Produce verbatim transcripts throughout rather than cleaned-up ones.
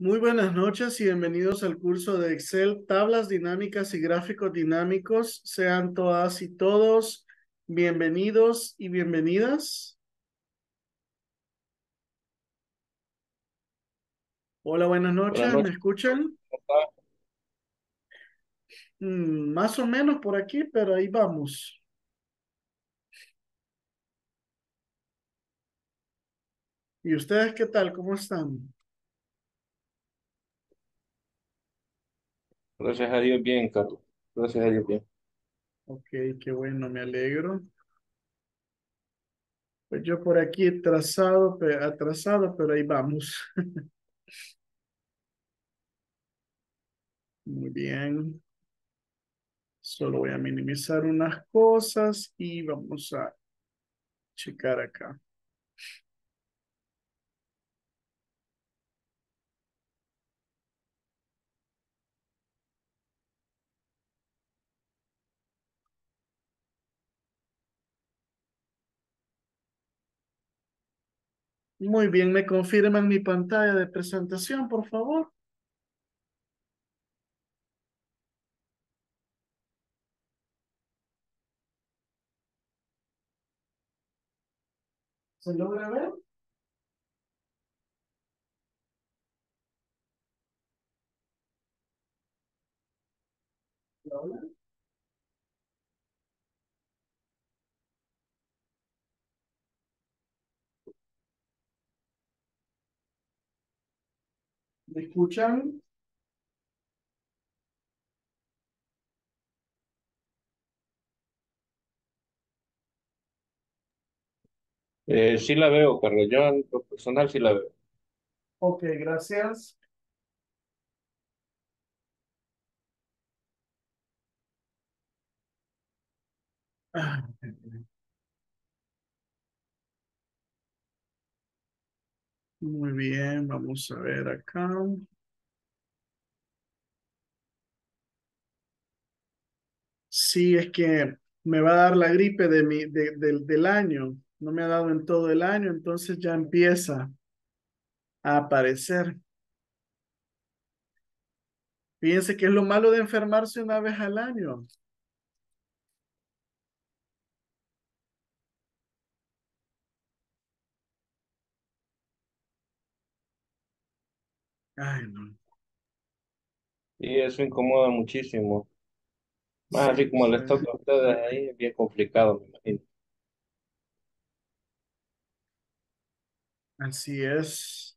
Muy buenas noches y bienvenidos al curso de Excel, tablas dinámicas y gráficos dinámicos. Sean todas y todos bienvenidos y bienvenidas. Hola, buenas Buenas noches, ¿me noches, escuchan? ¿cómo está? Mm, más o menos por aquí, pero ahí vamos. ¿Y ustedes qué tal? ¿Cómo están? Gracias a Dios, bien, Carlos. Gracias a Dios, bien. Ok, qué bueno, me alegro. Pues yo por aquí atrasado, pe- atrasado, pero ahí vamos. Muy bien. Solo voy a minimizar unas cosas y vamos a checar acá. Muy bien, ¿me confirman mi pantalla de presentación, por favor? ¿Se logra ver? ¿Hola? ¿Me escuchan? Eh, sí la veo, Carlos. Yo en lo personal sí la veo. Ok, gracias. Ah, muy bien, vamos a ver acá. Sí, es que me va a dar la gripe de mi, de- del del año. No me ha dado en todo el año, entonces ya empieza a aparecer. Fíjense que es lo malo de enfermarse una vez al año. Ay, no. Y eso incomoda muchísimo. Más Sí, así como sí, les toca a ustedes ahí, es bien complicado, me imagino. así es.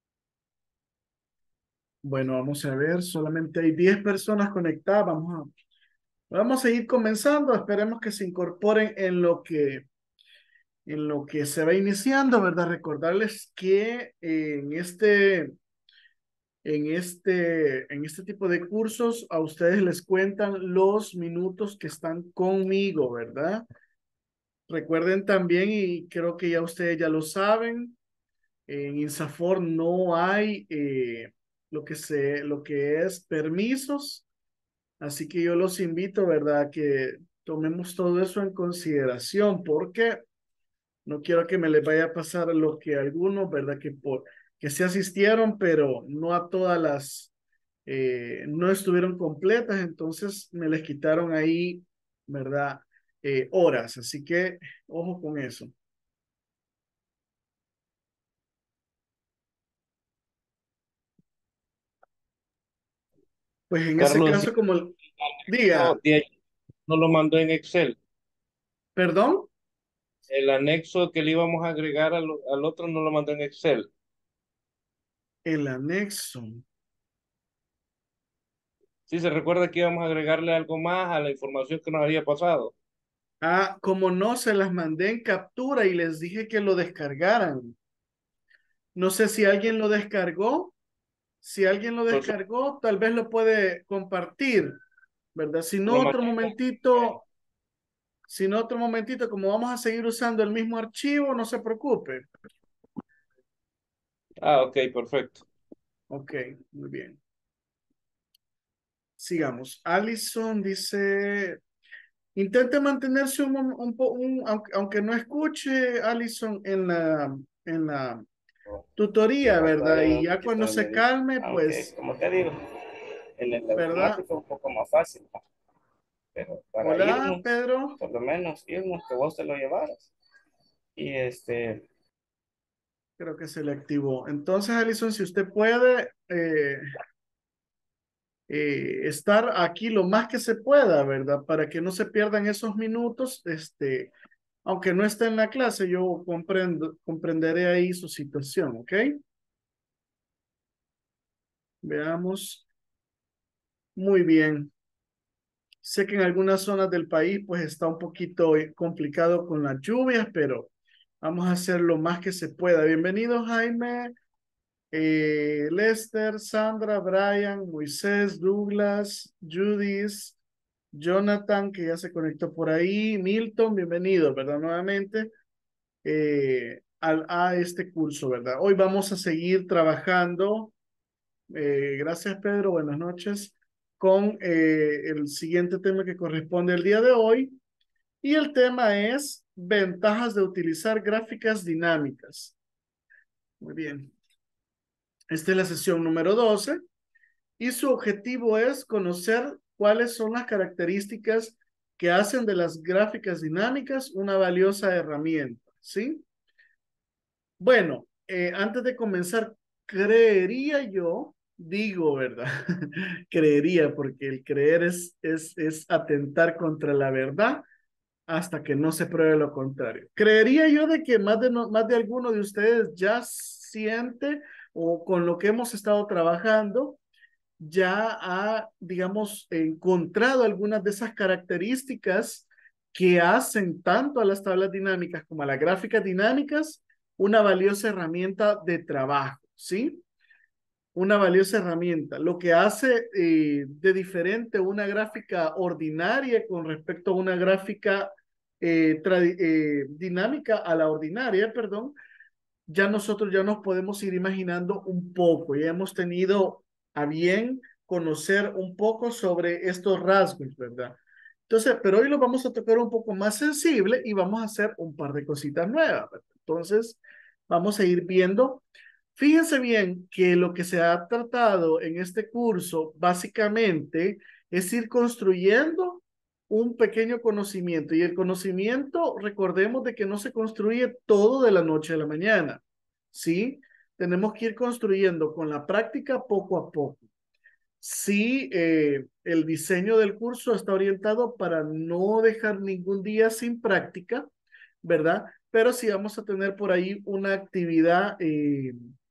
Bueno, vamos a ver, solamente hay diez personas conectadas. Vamos a, vamos a ir comenzando. Esperemos que se incorporen en lo que, en lo que se va iniciando, ¿verdad? Recordarles que en este, en este, en este tipo de cursos a ustedes les cuentan los minutos que están conmigo, ¿verdad? Recuerden también, y creo que ya ustedes ya lo saben, en INSAFOR no hay eh, lo que se, lo que es permisos. Así que yo los invito, ¿verdad? Que tomemos todo eso en consideración, porque no quiero que me les vaya a pasar lo que a algunos, ¿verdad? Que por que se asistieron, pero no a todas las, eh, no estuvieron completas, entonces me les quitaron ahí, ¿verdad? Eh, horas. Así que ojo con eso. Pues en ese Carlos, sí, caso, como no, diga, de ahí no lo mandó en Excel. perdón, El anexo que le íbamos a agregar al, al otro no lo mandó en Excel. el anexo. Sí, se recuerda que íbamos a agregarle algo más a la información que nos había pasado. Ah, como no se las mandé en captura y les dije que lo descargaran. No sé si alguien lo descargó. Si alguien lo Entonces, descargó, tal vez lo puede compartir, ¿verdad? Si no, lo otro mandé. momentito, si no, otro momentito, como vamos a seguir usando el mismo archivo, no se preocupe. Ah, ok, perfecto. Ok, muy bien. Sigamos. Allison dice, intente mantenerse un, un, po- un- aunque, aunque no escuche, Allison, en la, en la, tutoría, Llevar ¿verdad? todavía Y un ya poquito cuando de se medida. calme, Aunque, pues, como te digo, en el ¿verdad? automático es un poco más fácil, ¿no? Pero para Hola, irnos, Pedro. por lo menos irnos, que vos te lo llevaras. Y este, Creo que se le activó. Entonces, Alison, si usted puede eh, eh, estar aquí lo más que se pueda, ¿verdad? Para que no se pierdan esos minutos, este, aunque no esté en la clase, yo comprendo, comprenderé ahí su situación, ¿ok? Veamos. Muy bien. Sé que en algunas zonas del país pues está un poquito eh, complicado con las lluvias, pero vamos a hacer lo más que se pueda. Bienvenido, Jaime, eh, Lester, Sandra, Brian, Moisés, Douglas, Judith, Jonathan, que ya se conectó por ahí, Milton, bienvenido, ¿verdad? Nuevamente eh, al, a este curso, ¿verdad? Hoy vamos a seguir trabajando. Eh, gracias, Pedro. Buenas noches. Con eh, el siguiente tema que corresponde al día de hoy. Y el tema es ventajas de utilizar gráficas dinámicas. Muy bien. Esta es la sesión número doce y su objetivo es conocer cuáles son las características que hacen de las gráficas dinámicas una valiosa herramienta, ¿sí? Bueno, eh, antes de comenzar, creería yo, digo, ¿verdad? Creería, porque el creer es, es, es atentar contra la verdad hasta que no se pruebe lo contrario. Creería yo de que más de, no, más de alguno de ustedes ya siente o con lo que hemos estado trabajando, ya ha, digamos, encontrado algunas de esas características que hacen tanto a las tablas dinámicas como a las gráficas dinámicas una valiosa herramienta de trabajo, ¿sí? Una valiosa herramienta. Lo que hace eh, de diferente una gráfica ordinaria con respecto a una gráfica eh, eh, dinámica a la ordinaria, perdón, ya nosotros ya nos podemos ir imaginando un poco, ya hemos tenido a bien conocer un poco sobre estos rasgos, ¿verdad? Entonces, pero hoy lo vamos a tocar un poco más sensible y vamos a hacer un par de cositas nuevas, ¿verdad? Entonces, vamos a ir viendo. Fíjense bien que lo que se ha tratado en este curso básicamente es ir construyendo un pequeño conocimiento y el conocimiento, recordemos de que no se construye todo de la noche a la mañana, ¿sí? Tenemos que ir construyendo con la práctica poco a poco. Sí, eh, el diseño del curso está orientado para no dejar ningún día sin práctica, ¿verdad? Pero sí vamos a tener por ahí una actividad eh,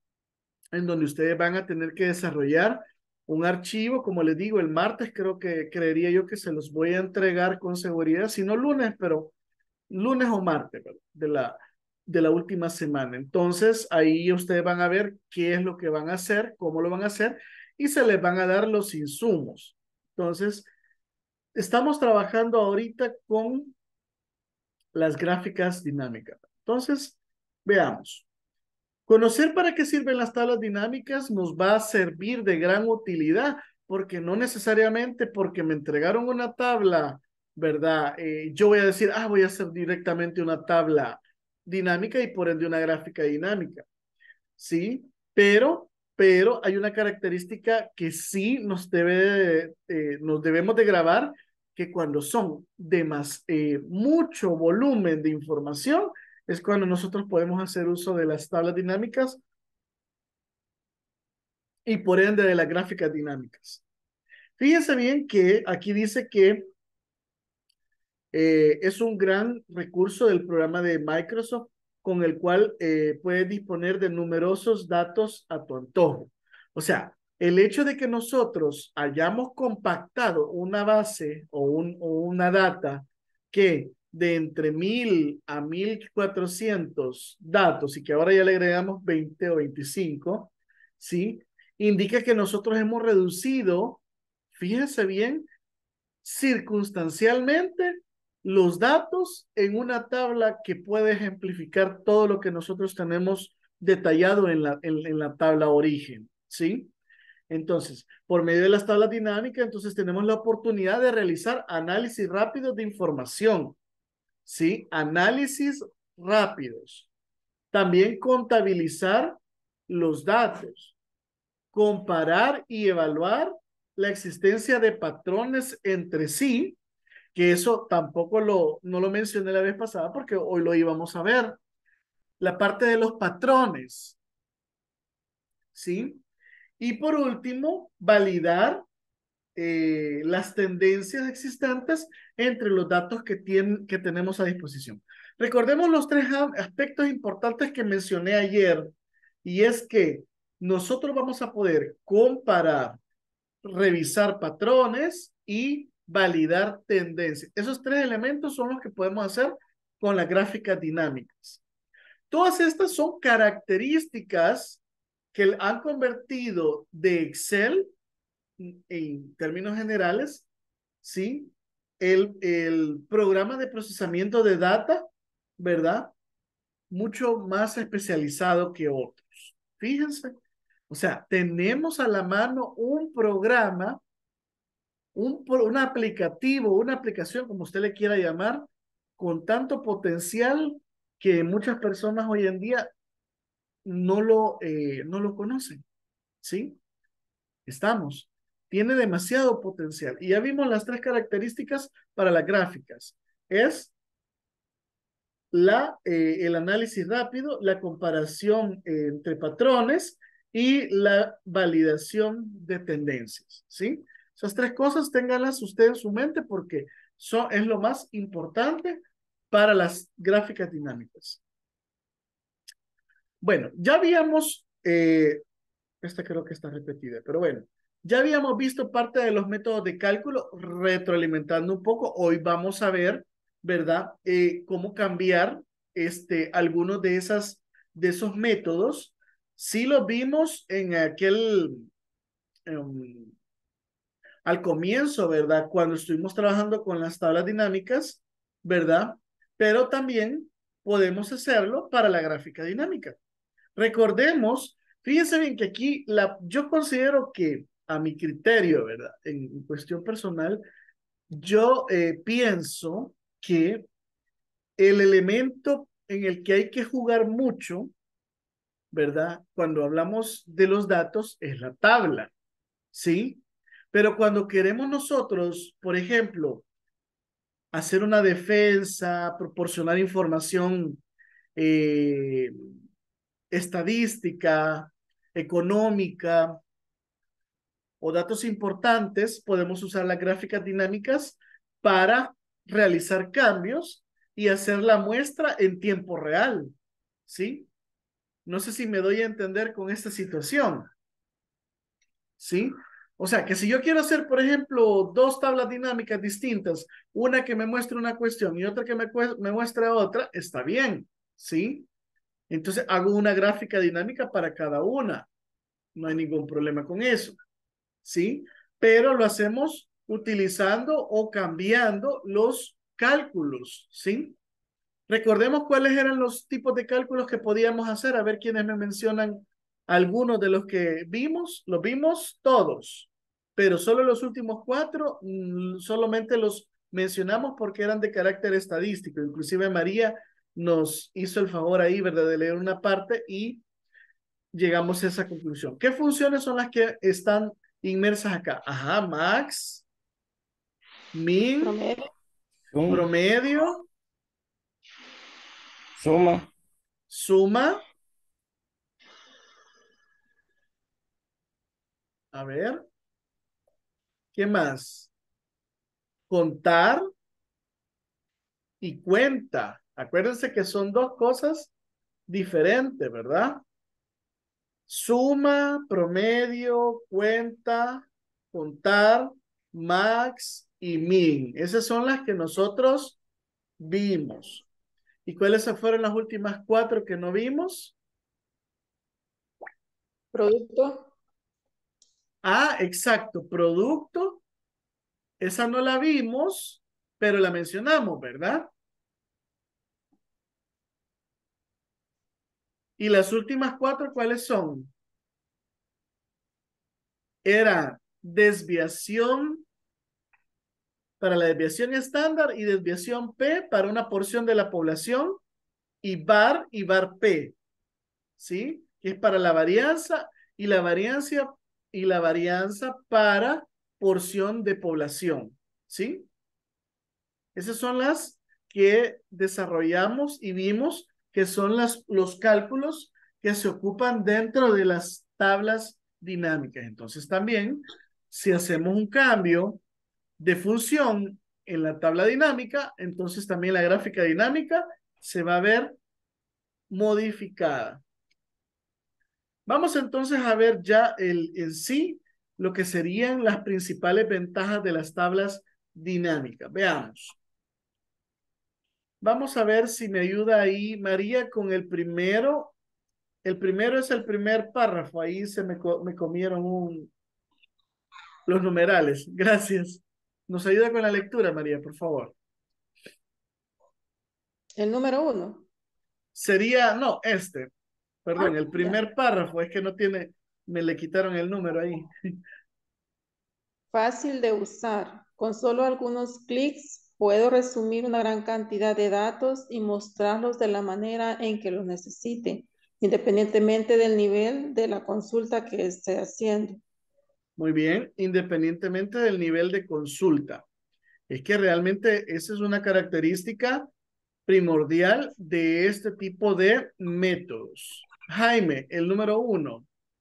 en donde ustedes van a tener que desarrollar un archivo, como les digo, el martes creo que creería yo que se los voy a entregar con seguridad, si no lunes, pero lunes o martes, ¿verdad? de la, de la última semana. Entonces, ahí ustedes van a ver qué es lo que van a hacer, cómo lo van a hacer, y se les van a dar los insumos. Entonces, estamos trabajando ahorita con las gráficas dinámicas. Entonces, veamos. Conocer para qué sirven las tablas dinámicas nos va a servir de gran utilidad, porque no necesariamente porque me entregaron una tabla, ¿verdad? Eh, yo voy a decir, ah, voy a hacer directamente una tabla dinámica y por ende una gráfica dinámica, ¿sí? Pero, pero hay una característica que sí nos debe, eh, nos debemos de grabar, que cuando son de más, eh, mucho volumen de información, es cuando nosotros podemos hacer uso de las tablas dinámicas y por ende de las gráficas dinámicas. Fíjense bien que aquí dice que eh, es un gran recurso del programa de Microsoft con el cual eh, puedes disponer de numerosos datos a tu antojo. O sea, el hecho de que nosotros hayamos compactado una base o, un, o una data que de entre mil a mil cuatrocientos datos y que ahora ya le agregamos veinte o veinticinco, ¿sí? Indica que nosotros hemos reducido, fíjense bien, circunstancialmente los datos en una tabla que puede ejemplificar todo lo que nosotros tenemos detallado en la, en, en la tabla origen, ¿sí? Entonces, por medio de las tablas dinámicas, entonces tenemos la oportunidad de realizar análisis rápidos de información, ¿sí? Análisis rápidos. También contabilizar los datos, comparar y evaluar la existencia de patrones entre sí, que eso tampoco lo, no lo mencioné la vez pasada porque hoy lo íbamos a ver. La parte de los patrones, ¿sí? Y por último, validar eh, las tendencias existentes entre los datos que, tienen, que tenemos a disposición. Recordemos los tres aspectos importantes que mencioné ayer, y es que nosotros vamos a poder comparar, revisar patrones y validar tendencias. Esos tres elementos son los que podemos hacer con las gráficas dinámicas. Todas estas son características que han convertido de Excel, en términos generales, ¿sí? El, el programa de procesamiento de data, ¿verdad? Mucho más especializado que otros. Fíjense. O sea, tenemos a la mano un programa, un, un aplicativo, una aplicación, como usted le quiera llamar, con tanto potencial que muchas personas hoy en día no lo, eh, no lo conocen, ¿sí? Estamos. Tiene demasiado potencial. Y ya vimos las tres características para las gráficas. Es la, eh, el análisis rápido, la comparación eh, entre patrones y la validación de tendencias, ¿sí? Esas tres cosas ténganlas usted en su mente porque son, es lo más importante para las gráficas dinámicas. Bueno, ya habíamos, eh, esta creo que está repetida, pero bueno, ya habíamos visto parte de los métodos de cálculo, retroalimentando un poco. Hoy vamos a ver, ¿verdad? Eh, cómo cambiar este, algunos de, esas, de esos métodos. Sí los vimos en aquel, um, al comienzo, ¿verdad? Cuando estuvimos trabajando con las tablas dinámicas, ¿verdad? Pero también podemos hacerlo para la gráfica dinámica. Recordemos, fíjense bien que aquí la, yo considero que a mi criterio, ¿verdad? En, en cuestión personal, yo eh, pienso que el elemento en el que hay que jugar mucho, ¿verdad? Cuando hablamos de los datos es la tabla, ¿sí? Pero cuando queremos nosotros, por ejemplo, hacer una defensa, proporcionar información eh, estadística, económica o datos importantes, podemos usar las gráficas dinámicas para realizar cambios y hacer la muestra en tiempo real, ¿sí? No sé si me doy a entender con esta situación, ¿sí? O sea, que si yo quiero hacer, por ejemplo, dos tablas dinámicas distintas, una que me muestre una cuestión y otra que me, me muestre otra, está bien, ¿sí? Entonces hago una gráfica dinámica para cada una. No hay ningún problema con eso, ¿sí? Pero lo hacemos utilizando o cambiando los cálculos, ¿sí? Recordemos cuáles eran los tipos de cálculos que podíamos hacer. A ver quiénes me mencionan algunos de los que vimos. Los vimos todos, pero solo los últimos cuatro mmm, solamente los mencionamos porque eran de carácter estadístico. Inclusive María nos hizo el favor ahí, ¿verdad?, de leer una parte y llegamos a esa conclusión. ¿Qué funciones son las que están inmersas acá? Ajá, max, min, Promedio. promedio, Suma. suma. A ver, ¿qué más? Contar y cuenta. Acuérdense que son dos cosas diferentes, ¿verdad? Suma, promedio, cuenta, contar, max y min. Esas son las que nosotros vimos. ¿Y cuáles fueron las últimas cuatro que no vimos? Producto. Ah, exacto, producto. Esa no la vimos, pero la mencionamos, ¿verdad? ¿Y las últimas cuatro cuáles son? Era desviación para la desviación estándar y desviación P para una porción de la población y bar y bar P, ¿sí? que es para la varianza y la varianza y la varianza para porción de población, ¿sí? Esas son las que desarrollamos y vimos que son las, los cálculos que se ocupan dentro de las tablas dinámicas. Entonces también, si hacemos un cambio de función en la tabla dinámica, entonces también la gráfica dinámica se va a ver modificada. Vamos entonces a ver ya el, en sí lo que serían las principales ventajas de las tablas dinámicas. Veamos. Vamos a ver si me ayuda ahí María con el primero. El primero es el primer párrafo. Ahí se me, me comieron un, los numerales. Gracias. Nos ayuda con la lectura, María, por favor. El número uno. Sería, no, este. Perdón, Ah, el primer ya. párrafo. Es que no tiene, me le quitaron el número ahí. Fácil de usar. Con solo algunos clics puedo resumir una gran cantidad de datos y mostrarlos de la manera en que los necesite, independientemente del nivel de la consulta que esté haciendo. Muy bien, independientemente del nivel de consulta. Es que realmente esa es una característica primordial de este tipo de métodos. Jaime, el número uno.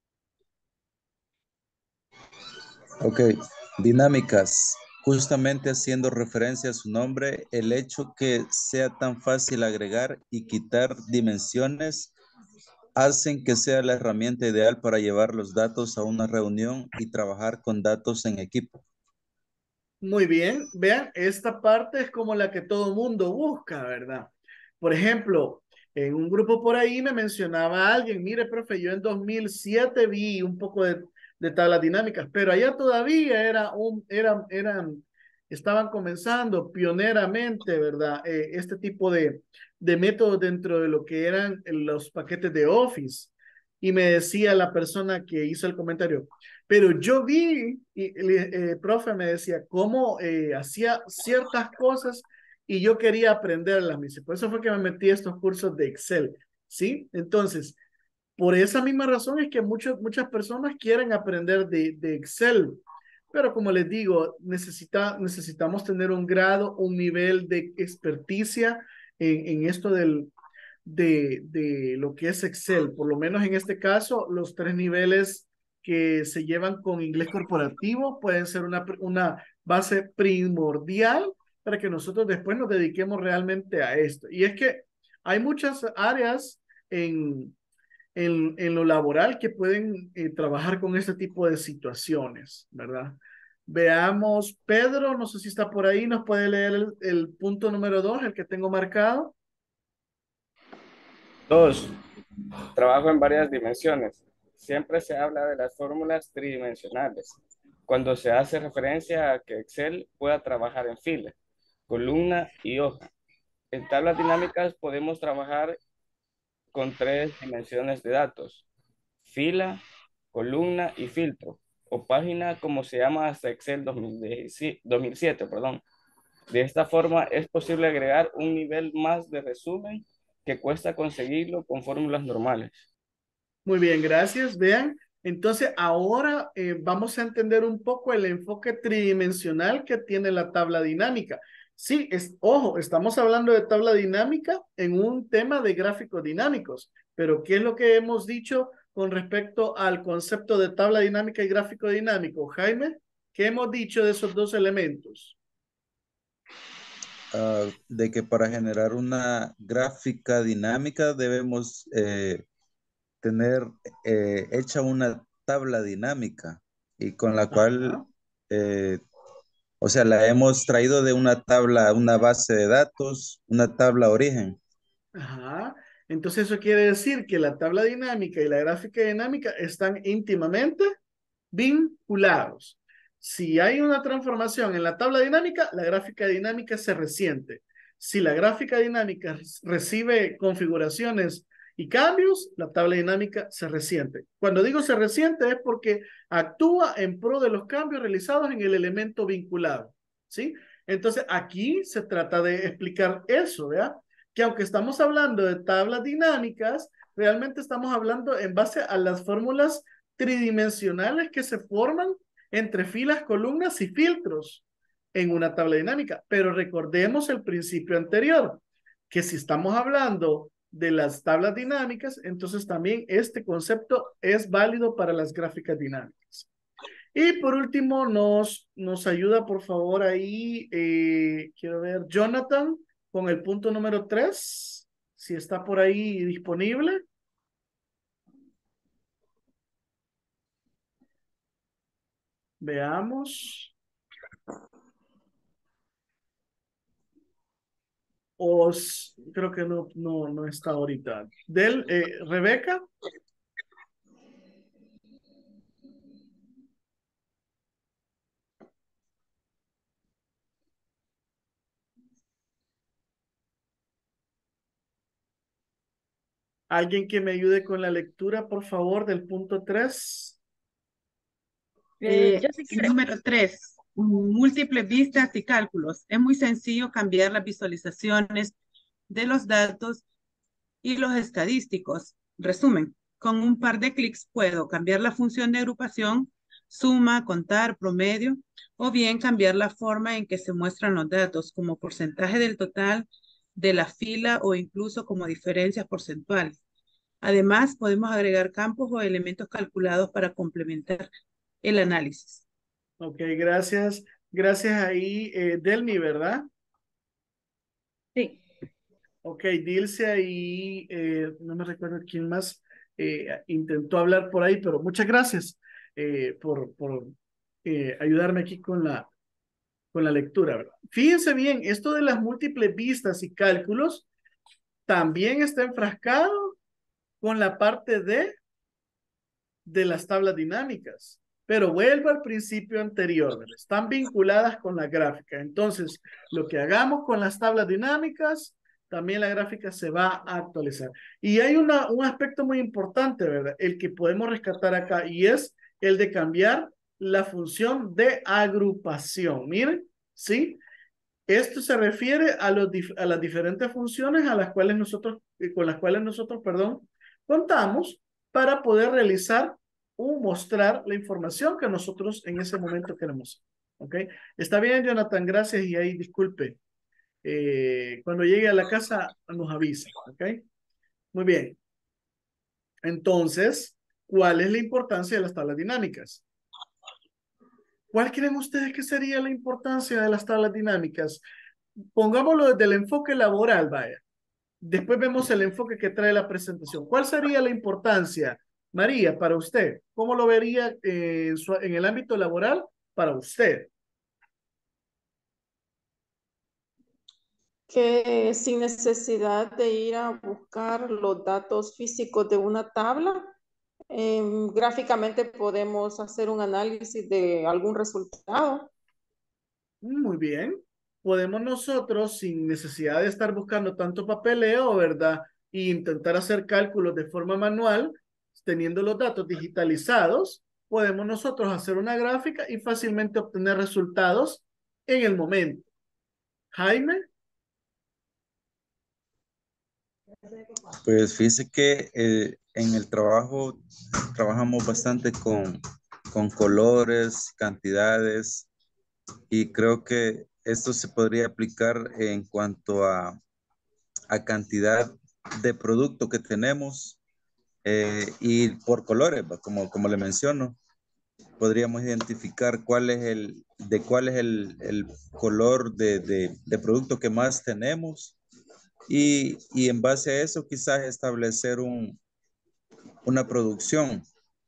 Ok, dinámicas. Justamente haciendo referencia a su nombre, el hecho que sea tan fácil agregar y quitar dimensiones hacen que sea la herramienta ideal para llevar los datos a una reunión y trabajar con datos en equipo. Muy bien, vean, esta parte es como la que todo mundo busca, ¿verdad? Por ejemplo, en un grupo por ahí me mencionaba alguien, mire, profe, yo en dos mil siete vi un poco de, de tablas dinámicas, pero allá todavía era un, eran, eran, estaban comenzando pioneramente, ¿verdad? Eh, este tipo de, de métodos dentro de lo que eran los paquetes de Office. Y me decía la persona que hizo el comentario, pero yo vi, y el eh, profe me decía cómo eh, hacía ciertas cosas y yo quería aprenderlas. Me dice, por eso fue que me metí a estos cursos de Excel, ¿sí? Entonces, por esa misma razón es que muchos, muchas personas quieren aprender de, de Excel, pero como les digo, necesita, necesitamos tener un grado, un nivel de experticia en, en esto del, de, de lo que es Excel. Por lo menos en este caso, los tres niveles que se llevan con inglés corporativo pueden ser una, una base primordial para que nosotros después nos dediquemos realmente a esto. Y es que hay muchas áreas en, en, en lo laboral que pueden eh, trabajar con este tipo de situaciones, ¿verdad? Veamos, Pedro, no sé si está por ahí, nos puede leer el, el punto número dos, el que tengo marcado. Dos, trabajo en varias dimensiones. Siempre se habla de las fórmulas tridimensionales, cuando se hace referencia a que Excel pueda trabajar en fila, columna y hoja. En tablas dinámicas podemos trabajar con tres dimensiones de datos: fila, columna y filtro, o página como se llama hasta Excel dos mil siete, perdón. De esta forma es posible agregar un nivel más de resumen que cuesta conseguirlo con fórmulas normales. Muy bien, gracias. Vean, entonces ahora eh, vamos a entender un poco el enfoque tridimensional que tiene la tabla dinámica. Sí, es, ojo, estamos hablando de tabla dinámica en un tema de gráficos dinámicos, pero ¿qué es lo que hemos dicho con respecto al concepto de tabla dinámica y gráfico dinámico? Jaime, ¿qué hemos dicho de esos dos elementos? Uh, de que para generar una gráfica dinámica debemos eh, tener eh, hecha una tabla dinámica y con la cual, Ajá. eh, o sea, la hemos traído de una tabla, una base de datos, una tabla origen. Ajá. Entonces eso quiere decir que la tabla dinámica y la gráfica dinámica están íntimamente vinculados. Si hay una transformación en la tabla dinámica, la gráfica dinámica se resiente. Si la gráfica dinámica recibe configuraciones y cambios, la tabla dinámica se resiente. Cuando digo se resiente es porque actúa en pro de los cambios realizados en el elemento vinculado, ¿sí? Entonces aquí se trata de explicar eso, ¿verdad? Que aunque estamos hablando de tablas dinámicas, realmente estamos hablando en base a las fórmulas tridimensionales que se forman entre filas, columnas y filtros en una tabla dinámica. Pero recordemos el principio anterior, que si estamos hablando de las tablas dinámicas, entonces también este concepto es válido para las gráficas dinámicas. Y por último, nos, nos ayuda por favor ahí, eh, quiero ver, Jonathan, con el punto número tres, si está por ahí disponible. Veamos. O creo que no, no, no está ahorita. Del, eh, Rebeca. ¿Alguien que me ayude con la lectura, por favor, del punto tres? Eh, número tres, múltiples vistas y cálculos. Es muy sencillo cambiar las visualizaciones de los datos y los estadísticos. Resumen, con un par de clics puedo cambiar la función de agrupación, suma, contar, promedio, o bien cambiar la forma en que se muestran los datos como porcentaje del total de la fila o incluso como diferencias porcentuales. Además, podemos agregar campos o elementos calculados para complementar el análisis. Ok, gracias. Gracias ahí, eh, Delmi, ¿verdad? Sí. Ok, Dilce ahí, eh, no me recuerdo quién más eh, intentó hablar por ahí, pero muchas gracias eh, por, por eh, ayudarme aquí con la, con la lectura, ¿verdad? Fíjense bien, esto de las múltiples vistas y cálculos también está enfrascado con la parte de, de las tablas dinámicas. Pero vuelvo al principio anterior, ¿verdad? Están vinculadas con la gráfica. Entonces, lo que hagamos con las tablas dinámicas, también la gráfica se va a actualizar. Y hay una, un aspecto muy importante, ¿verdad? El que podemos rescatar acá, y es el de cambiar la función de agrupación. Miren, ¿sí? Esto se refiere a, los, a las diferentes funciones a las cuales nosotros, con las cuales nosotros, perdón, contamos para poder realizar o mostrar la información que nosotros en ese momento queremos. ¿Ok? Está bien, Jonathan, gracias. Y ahí disculpe. Eh, cuando llegue a la casa nos avisa. ¿Ok? Muy bien. Entonces, ¿cuál es la importancia de las tablas dinámicas? ¿Cuál creen ustedes que sería la importancia de las tablas dinámicas? Pongámoslo desde el enfoque laboral, vaya. Después vemos el enfoque que trae la presentación. ¿Cuál sería la importancia, María, para usted? ¿Cómo lo vería eh, en, su, en el ámbito laboral para usted? Que sin necesidad de ir a buscar los datos físicos de una tabla, eh, gráficamente podemos hacer un análisis de algún resultado. Muy bien. Podemos nosotros, sin necesidad de estar buscando tanto papeleo, ¿verdad? E intentar hacer cálculos de forma manual, teniendo los datos digitalizados, podemos nosotros hacer una gráfica y fácilmente obtener resultados en el momento. Jaime. Pues fíjese que eh, en el trabajo trabajamos bastante con, con colores, cantidades, y creo que esto se podría aplicar en cuanto a, a cantidad de producto que tenemos eh, y por colores, como, como le menciono. Podríamos identificar cuál es el, de cuál es el, el color de, de, de producto que más tenemos y, y en base a eso quizás establecer un, una producción.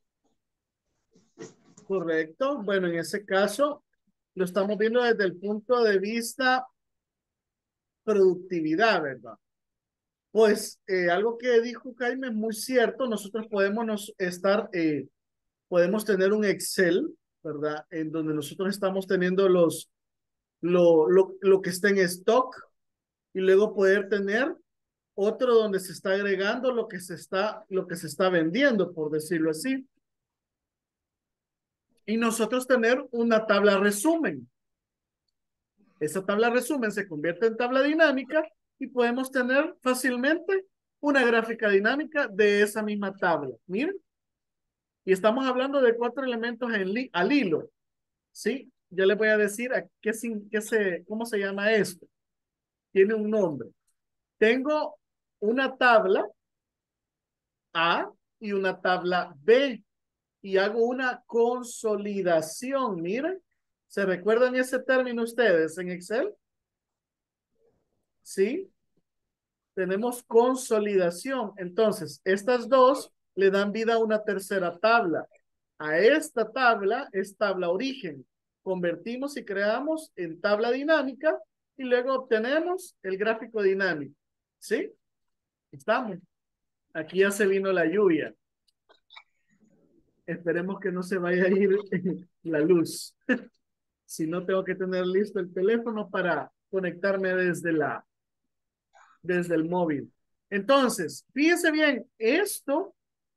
Correcto. Bueno, en ese caso lo estamos viendo desde el punto de vista productividad, ¿verdad? Pues eh, algo que dijo Jaime es muy cierto. Nosotros podemos nos, estar, eh, podemos tener un Excel, ¿verdad? En donde nosotros estamos teniendo los, lo, lo, lo que está en stock y luego poder tener otro donde se está agregando lo que se está, lo que se está vendiendo, por decirlo así. Y nosotros tener una tabla resumen. Esa tabla resumen se convierte en tabla dinámica y podemos tener fácilmente una gráfica dinámica de esa misma tabla. Miren. Y estamos hablando de cuatro elementos en li al hilo. ¿Sí? Yo les voy a decir a qué, qué se, cómo se llama esto. Tiene un nombre. Tengo una tabla A y una tabla B. Y hago una consolidación. Miren. ¿Se recuerdan ese término ustedes en Excel? ¿Sí? Tenemos consolidación. Entonces, estas dos le dan vida a una tercera tabla. A esta tabla es tabla origen. Convertimos y creamos en tabla dinámica y luego obtenemos el gráfico dinámico. ¿Sí? Estamos. Aquí ya se vino la lluvia. Esperemos que no se vaya a ir la luz. Si no, tengo que tener listo el teléfono para conectarme desde la desde el móvil. Entonces, fíjense bien, esto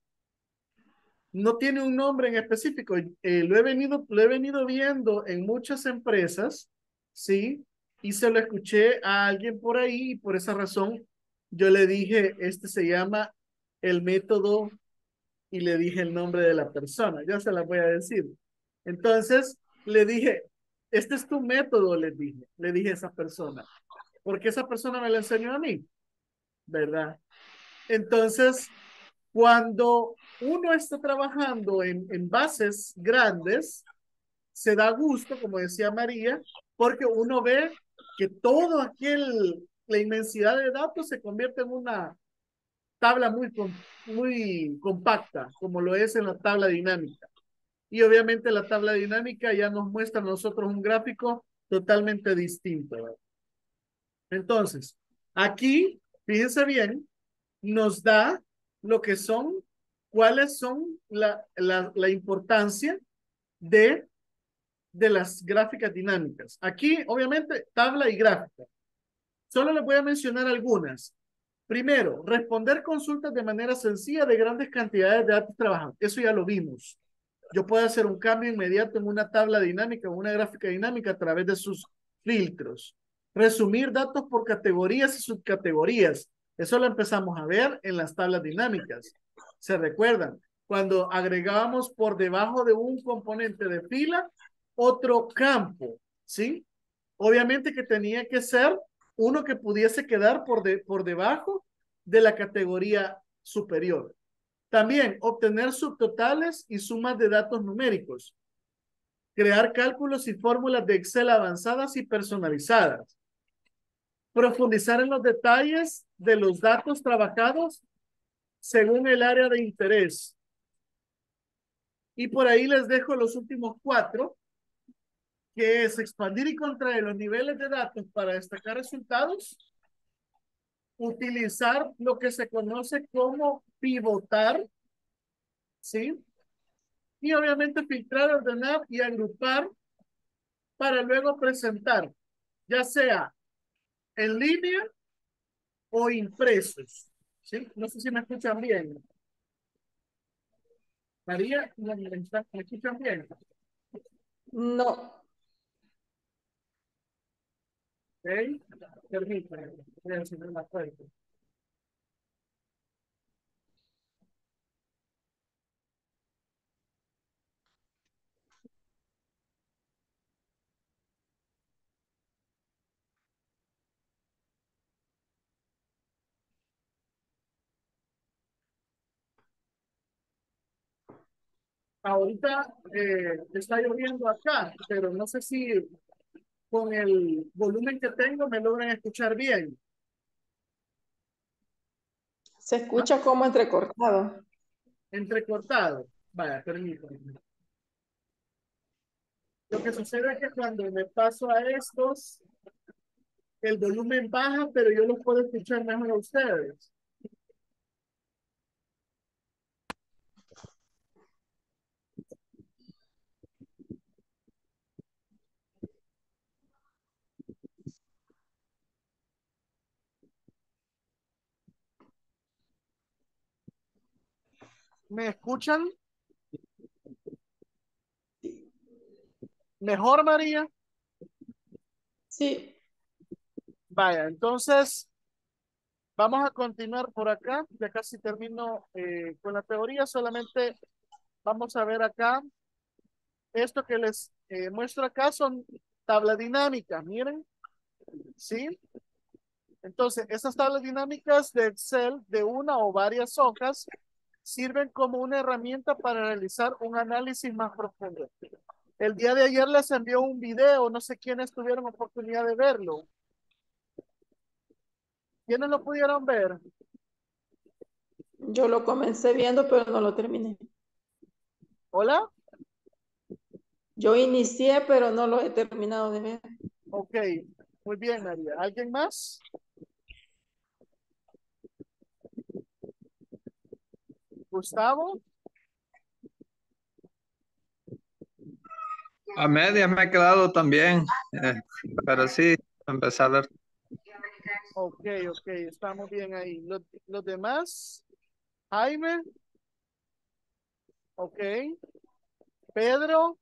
no tiene un nombre en específico. Eh, lo he venido, lo he venido viendo en muchas empresas, ¿sí? Y se lo escuché a alguien por ahí y por esa razón yo le dije, este se llama el método y le dije el nombre de la persona. Ya se la voy a decir. Entonces, le dije, este es tu método, le dije, le dije a esa persona, porque esa persona me lo enseñó a mí, ¿verdad? Entonces, cuando uno está trabajando en, en bases grandes, se da gusto, como decía María, porque uno ve que todo aquel, la inmensidad de datos se convierte en una tabla muy, muy compacta, como lo es en la tabla dinámica. Y obviamente la tabla dinámica ya nos muestra a nosotros un gráfico totalmente distinto, ¿verdad? Entonces, aquí, fíjense bien, nos da lo que son, cuáles son la, la, la importancia de, de las gráficas dinámicas. Aquí, obviamente, tabla y gráfica. Solo les voy a mencionar algunas. Primero, responder consultas de manera sencilla de grandes cantidades de datos trabajados. Eso ya lo vimos. Yo puedo hacer un cambio inmediato en una tabla dinámica o una gráfica dinámica a través de sus filtros. Resumir datos por categorías y subcategorías. Eso lo empezamos a ver en las tablas dinámicas. ¿Se recuerdan? Cuando agregábamos por debajo de un componente de fila otro campo, ¿sí? Obviamente que tenía que ser uno que pudiese quedar por, de, por debajo de la categoría superior. También obtener subtotales y sumas de datos numéricos. Crear cálculos y fórmulas de Excel avanzadas y personalizadas. Profundizar en los detalles de los datos trabajados según el área de interés. Y por ahí les dejo los últimos cuatro, que es expandir y contraer los niveles de datos para destacar resultados. Utilizar lo que se conoce como pivotar, ¿sí? Y obviamente filtrar, ordenar y agrupar para luego presentar, ya sea en línea o impresos, ¿sí? No sé si me escuchan bien. María, ¿me, me escuchan bien? No. Ok, permítanme, voy a encender la puerta. Ahorita eh, está lloviendo acá, pero no sé si con el volumen que tengo me logran escuchar bien. Se escucha como entrecortado. Entrecortado. Vaya, permítanme. Lo que sucede es que cuando me paso a estos, el volumen baja, pero yo los puedo escuchar mejor a ustedes. ¿Me escuchan? ¿Mejor, María? Sí. Vaya, entonces, Vamos a continuar por acá. Ya casi termino eh, con la teoría. Solamente vamos a ver acá. Esto que les eh, muestro acá son tablas dinámicas. Miren. ¿Sí? Entonces, esas tablas dinámicas de Excel de una o varias hojas sirven como una herramienta para realizar un análisis más profundo. El día de ayer les envió un video, no sé quiénes tuvieron oportunidad de verlo. ¿Quiénes lo pudieron ver? Yo lo comencé viendo, pero no lo terminé. ¿Hola? Yo inicié, pero no lo he terminado de ver. Ok, muy bien, María. ¿Alguien más? Gustavo. A medias me he quedado también, eh, pero sí, empecé a ver. Ok, ok, estamos bien ahí. Los, los demás, Jaime. Ok. Pedro.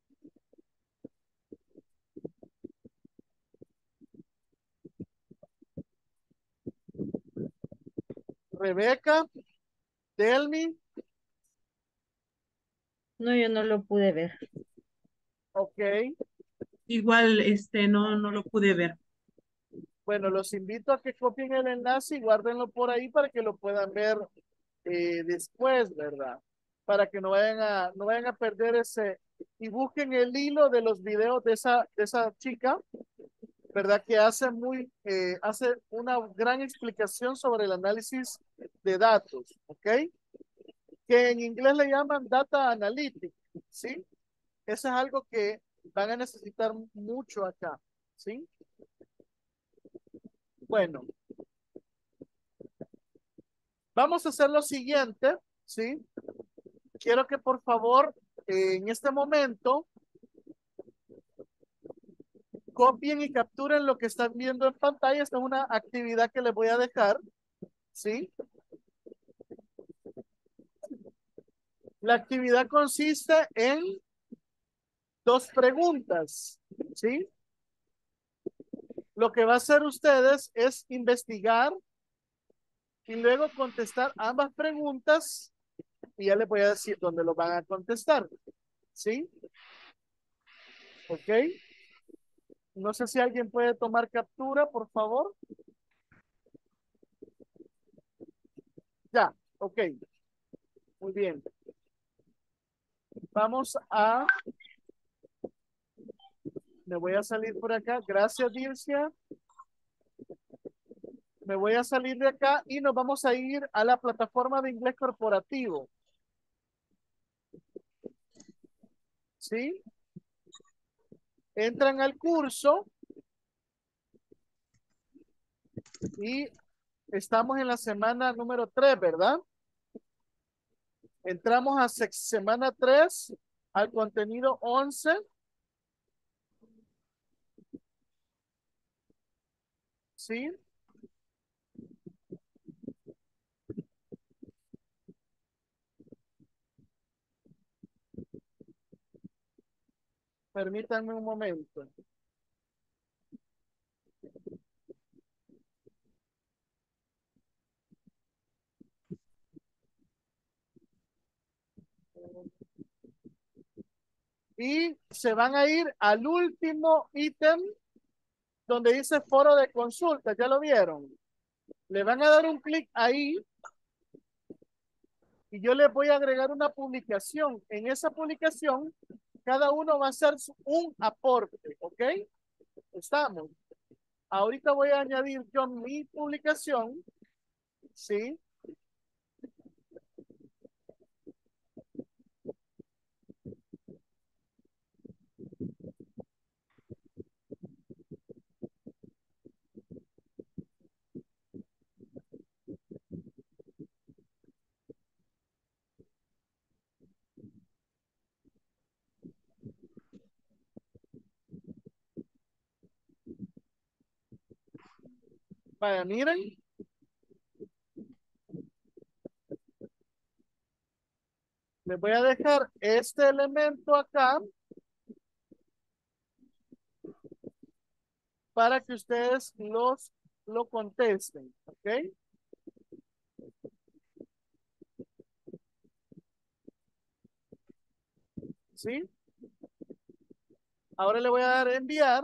Rebeca. Delmi. No, yo no lo pude ver. Ok. Igual, este, no, no lo pude ver. Bueno, los invito a que copien el enlace y guárdenlo por ahí para que lo puedan ver eh, después, ¿verdad? Para que no vayan a, no vayan a perder ese, y busquen el hilo de los videos de esa, de esa chica, ¿verdad? Que hace muy, eh, hace una gran explicación sobre el análisis de datos, ¿ok? Que en inglés le llaman data analytics, ¿sí? Eso es algo que van a necesitar mucho acá, ¿sí? Bueno, vamos a hacer lo siguiente, ¿sí? Quiero que por favor, eh, en este momento, copien y capturen lo que están viendo en pantalla. Esta es una actividad que les voy a dejar, ¿sí? La actividad consiste en dos preguntas, ¿sí? Lo que va a hacer ustedes es investigar y luego contestar ambas preguntas y ya les voy a decir dónde lo van a contestar, ¿sí? ¿Ok? No sé si alguien puede tomar captura, por favor. Ya, ok. Muy bien. Vamos a... Me voy a salir por acá. Gracias, Dircia. Me voy a salir de acá y nos vamos a ir a la plataforma de inglés corporativo. ¿Sí? Entran al curso y estamos en la semana número tres, ¿verdad? Entramos a se- semana tres, al contenido once. ¿Sí? Permítanme un momento. Y se van a ir al último ítem donde dice foro de consulta. ¿Ya lo vieron? Le van a dar un clic ahí y yo les voy a agregar una publicación. En esa publicación, cada uno va a hacer su- un aporte, ¿ok? Estamos. Ahorita voy a añadir yo mi publicación, ¿sí? Vaya, miren. Les voy a dejar este elemento acá para que ustedes los, lo contesten, ¿ok? ¿Sí? Ahora le voy a dar a enviar.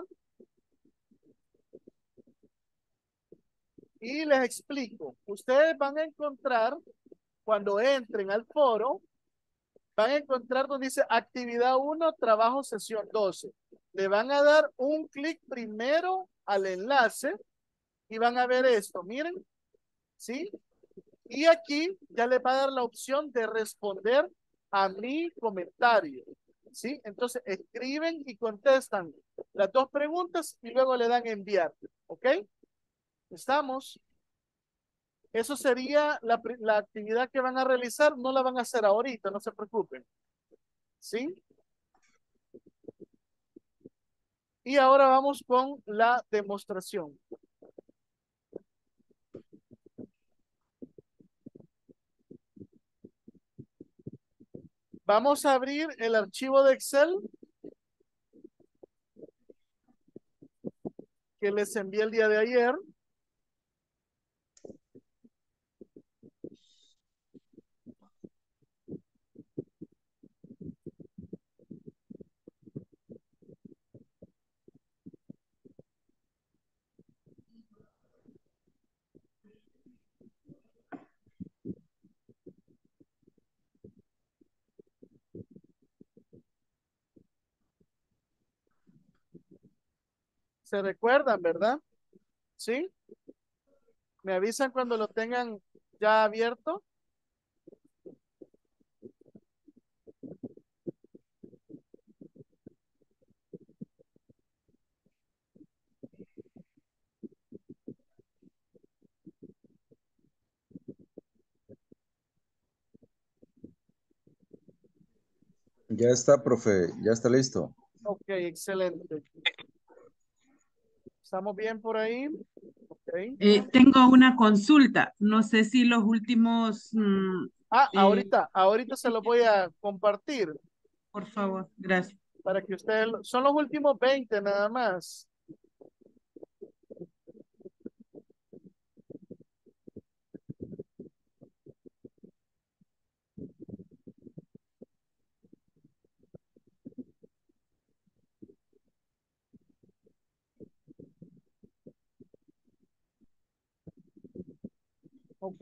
Y les explico. Ustedes van a encontrar, cuando entren al foro, van a encontrar donde dice actividad uno, trabajo sesión doce. Le van a dar un clic primero al enlace y van a ver esto, miren, ¿sí? Y aquí ya le va a dar la opción de responder a mi comentario, ¿sí? Entonces escriben y contestan las dos preguntas y luego le dan enviar, ¿ok? ¿Estamos? Eso sería la, la actividad que van a realizar, no la van a hacer ahorita, no se preocupen, ¿sí? Y ahora vamos con la demostración. Vamos a abrir el archivo de Excel que les envié el día de ayer. ¿Se recuerdan, verdad? ¿Sí? ¿Me avisan cuando lo tengan ya abierto? Ya está, profe, ya está listo. Ok, excelente. ¿Estamos bien por ahí? Okay. Eh, tengo una consulta. No sé si los últimos... mm, Ah, eh, ahorita, ahorita se los voy a compartir por favor, gracias. para que ustedes, son los últimos veinte nada más. Ok.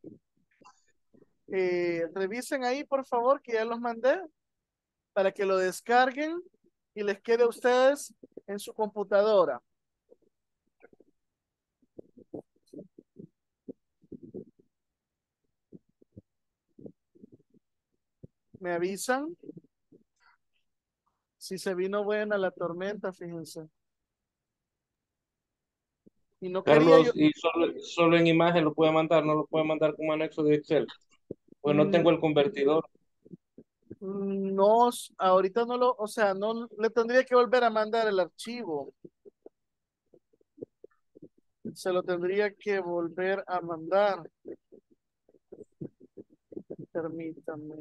Eh, revisen ahí, por favor, que ya los mandé para que lo descarguen y les quede a ustedes en su computadora. ¿Me avisan? Si se vino buena la tormenta, fíjense. Y no quería yo. Carlos, y solo, solo en imagen lo puede mandar, no lo puede mandar como anexo de Excel. Pues no Mm, tengo el convertidor. No, ahorita no lo, o sea, no le tendría que volver a mandar el archivo. Se lo tendría que volver a mandar. Permítame.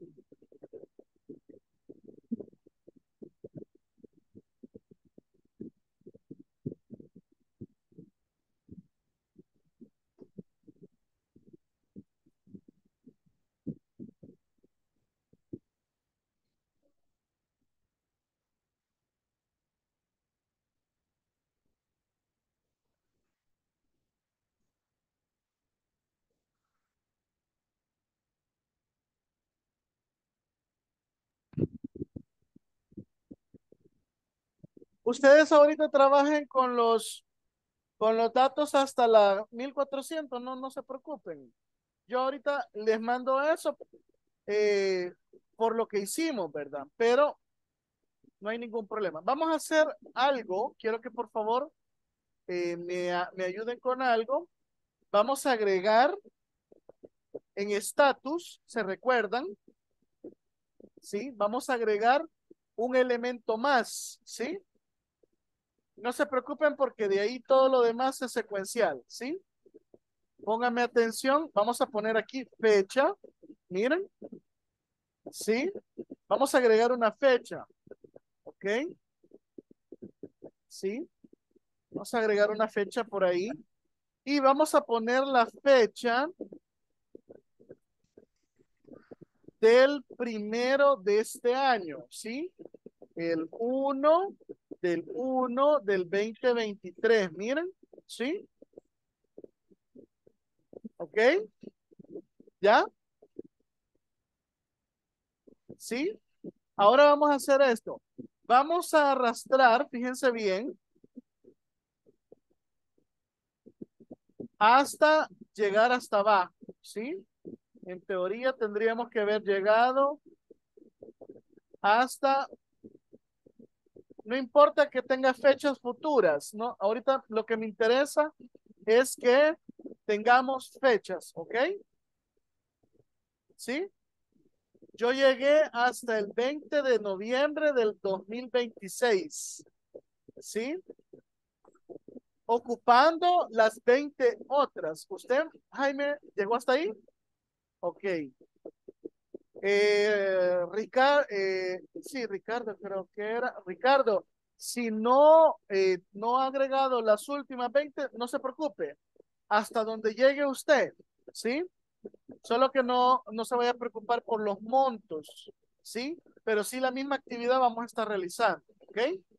Ustedes ahorita trabajen con los, con los datos hasta la mil cuatrocientos, no, no se preocupen. Yo ahorita les mando eso eh, por lo que hicimos, ¿verdad? Pero no hay ningún problema. Vamos a hacer algo. Quiero que por favor eh, me, me ayuden con algo. Vamos a agregar en status, ¿se recuerdan? ¿Sí? Vamos a agregar un elemento más, ¿sí? No se preocupen porque de ahí todo lo demás es secuencial, ¿sí? Pónganme atención, vamos a poner aquí fecha, miren, ¿sí? Vamos a agregar una fecha, ¿ok? ¿Sí? Vamos a agregar una fecha por ahí y vamos a poner la fecha del primero de este año, ¿sí? El uno del uno del veinte veintitrés, miren, ¿sí? ¿Ok? ¿Ya? ¿Sí? Ahora vamos a hacer esto. Vamos a arrastrar, fíjense bien, hasta llegar hasta abajo, ¿sí? En teoría tendríamos que haber llegado hasta, no importa que tenga fechas futuras, ¿no? Ahorita lo que me interesa es que tengamos fechas, ¿ok? ¿Sí? Yo llegué hasta el veinte de noviembre del dos mil veintiséis, ¿sí? Ocupando las veinte otras. ¿Usted, Jaime, llegó hasta ahí? Ok. Eh, Ricardo, eh, sí, Ricardo, creo que era. Ricardo, si no, eh, no ha agregado las últimas veinte, no se preocupe. Hasta donde llegue usted, ¿sí? Solo que no, no se vaya a preocupar por los montos, ¿sí? Pero sí la misma actividad vamos a estar realizando, ¿ok?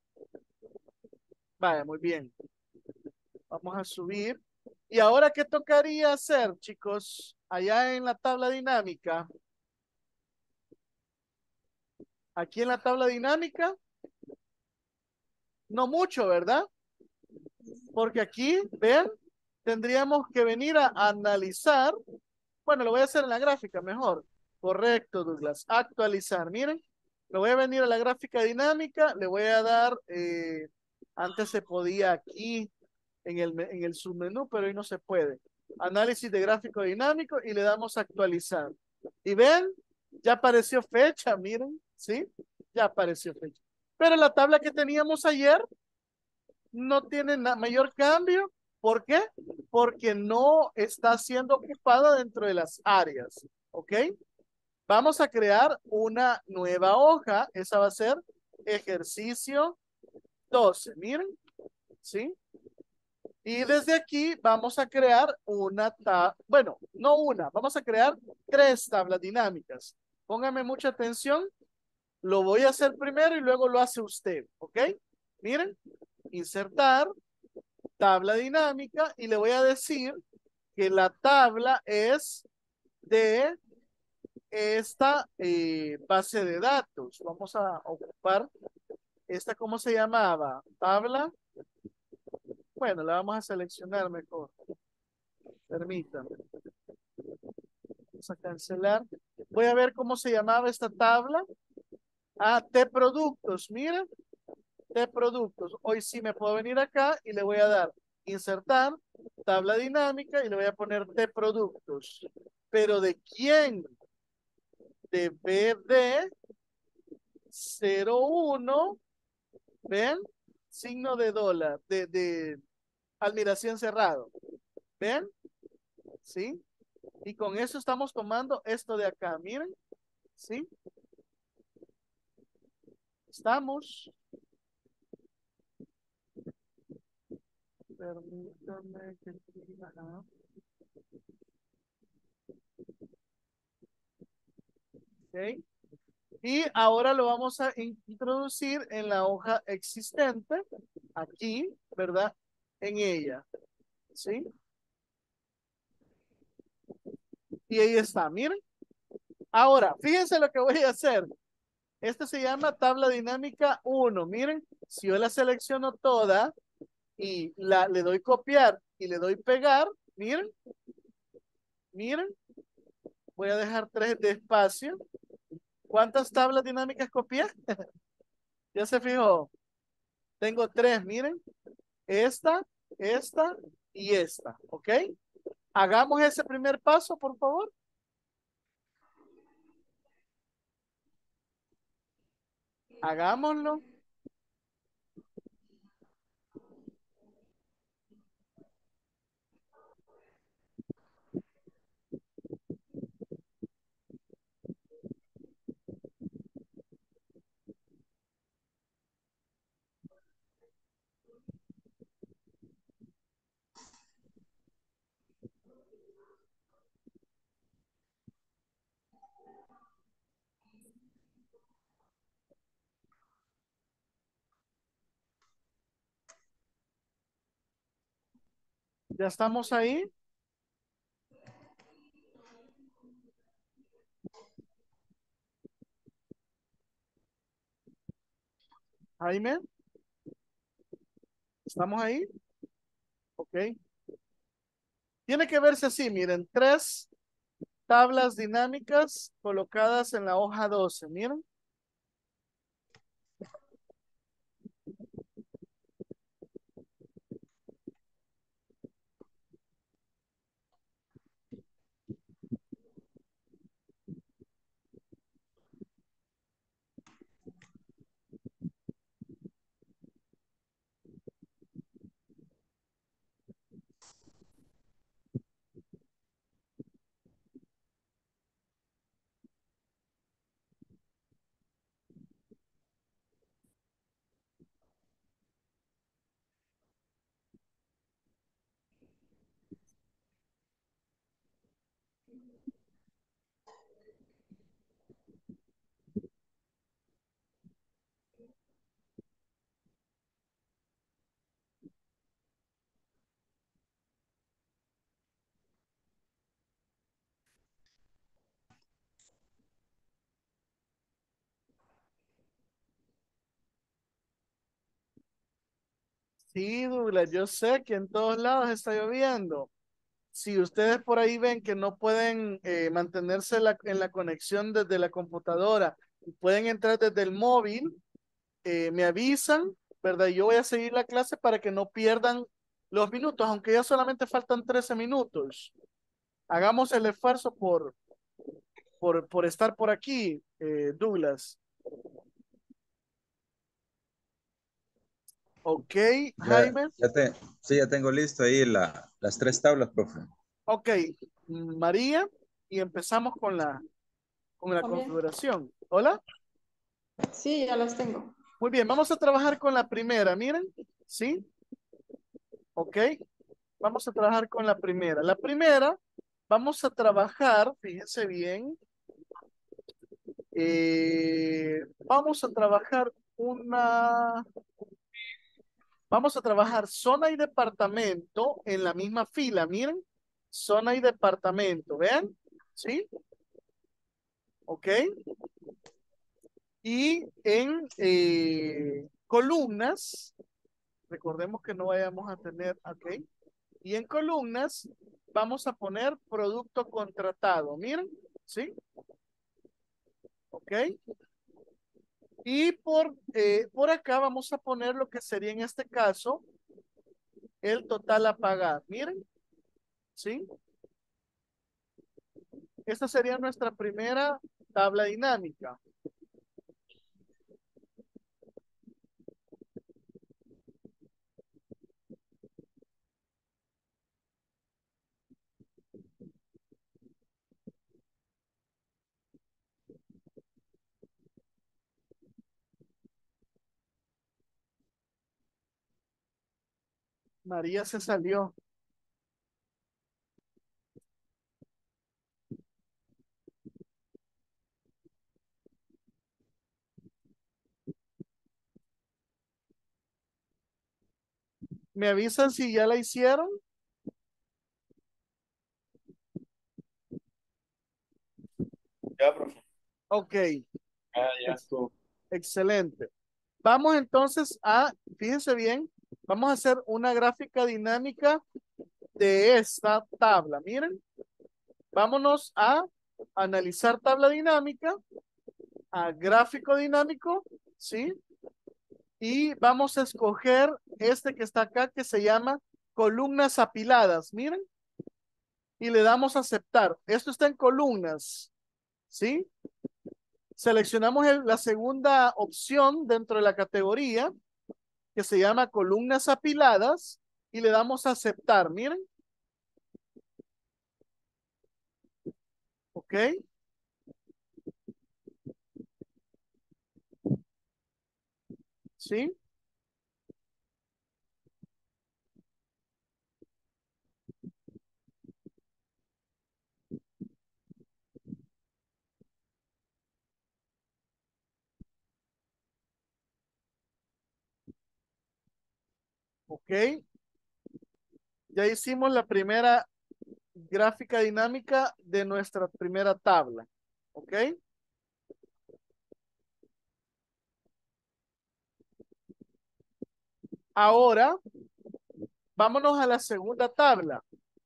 Vaya, muy bien. Vamos a subir. ¿Y ahora qué tocaría hacer, chicos? Allá en la tabla dinámica. Aquí en la tabla dinámica. No mucho, ¿verdad? Porque aquí, ven, tendríamos que venir a analizar. Bueno, lo voy a hacer en la gráfica mejor. Correcto, Douglas. Actualizar, miren. Lo voy a venir a la gráfica dinámica. Le voy a dar, eh, antes se podía aquí en el, en el submenú, pero hoy no se puede. Análisis de gráfico dinámico y le damos a actualizar. Y ven, ya apareció fecha, miren, ¿sí? Ya apareció fecha. Pero la tabla que teníamos ayer no tiene mayor cambio. ¿Por qué? Porque no está siendo ocupada dentro de las áreas. ¿Ok? Vamos a crear una nueva hoja. Esa va a ser ejercicio doce. Miren, ¿sí? Y desde aquí vamos a crear una tabla, bueno, no una, vamos a crear tres tablas dinámicas. Póngame mucha atención. Lo voy a hacer primero y luego lo hace usted. ¿Ok? Miren, insertar tabla dinámica y le voy a decir que la tabla es de esta eh, base de datos. Vamos a ocupar esta, ¿cómo se llamaba? Tabla. Bueno, la vamos a seleccionar mejor. Permítanme. Vamos a cancelar. Voy a ver cómo se llamaba esta tabla. Ah, T productos. Miren, T productos. Hoy sí me puedo venir acá y le voy a dar insertar tabla dinámica y le voy a poner T productos. Pero ¿de quién? De B D cero uno, ¿ven? Signo de dólar, de, de admiración cerrado, ¿ven? ¿Sí? Y con eso estamos tomando esto de acá, miren, ¿sí? Estamos. Permítame que... Ajá. Ok. Y ahora lo vamos a introducir en la hoja existente, aquí, ¿verdad? En ella, ¿sí? Y ahí está, miren. Ahora, fíjense lo que voy a hacer. Esto se llama tabla dinámica uno. Miren, si yo la selecciono toda y la, le doy copiar y le doy pegar, miren, miren, voy a dejar tres de espacio. ¿Cuántas tablas dinámicas copié? Ya se fijó. Tengo tres, miren. Esta, esta y esta, ¿ok? Hagamos ese primer paso, por favor. Hagámoslo. ¿Ya estamos ahí? Jaime, ¿estamos ahí? Ok. Tiene que verse así, miren, tres tablas dinámicas colocadas en la hoja doce, miren. Sí, Douglas, yo sé que en todos lados está lloviendo. Si ustedes por ahí ven que no pueden eh, mantenerse la- en la conexión desde la computadora y pueden entrar desde el móvil, eh, me avisan, ¿verdad? Yo voy a seguir la clase para que no pierdan los minutos, aunque ya solamente faltan trece minutos. Hagamos el esfuerzo por, por, por estar por aquí, eh, Douglas. Ok, Ya, Jaime. ya te, sí, ya tengo listo ahí la, las tres tablas, profe. Ok, María, y empezamos con la, con la También. configuración. Hola. Sí, ya las tengo. Muy bien, vamos a trabajar con la primera, miren, ¿sí? Ok, vamos a trabajar con la primera. La primera, vamos a trabajar, fíjense bien, eh, vamos a trabajar una, vamos a trabajar zona y departamento en la misma fila, miren, zona y departamento, ¿vean? ¿Sí? Ok. Y en eh, columnas, recordemos que no vayamos a tener, ok. Y en columnas vamos a poner producto contratado, miren, ¿sí? Ok. Y por, eh, por acá vamos a poner lo que sería en este caso el total a pagar, miren, ¿sí? Esta sería nuestra primera tabla dinámica. María se salió. ¿Me avisan si ya la hicieron? Ya, profe. Ok, Ah, ya ex- estuvo. excelente. Vamos entonces a, fíjense bien, vamos a hacer una gráfica dinámica de esta tabla. Miren, vámonos a analizar tabla dinámica, a gráfico dinámico, ¿sí? Y vamos a escoger este que está acá que se llama columnas apiladas. Miren, y le damos a aceptar. Esto está en columnas, ¿sí? Seleccionamos el- la segunda opción dentro de la categoría que se llama columnas apiladas y le damos a aceptar. Miren, ¿ok? ¿Sí? ¿Ok? Ya hicimos la primera gráfica dinámica de nuestra primera tabla. ¿Ok? Ahora, vámonos a la segunda tabla.